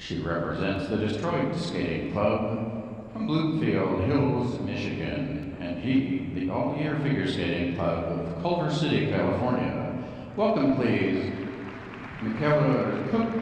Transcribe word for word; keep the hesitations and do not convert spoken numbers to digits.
She represents the Detroit Skating Club from Bloomfield Hills, Michigan, and he, the all-year figure skating club of Culver City, California. Welcome, please, Michaela Cook.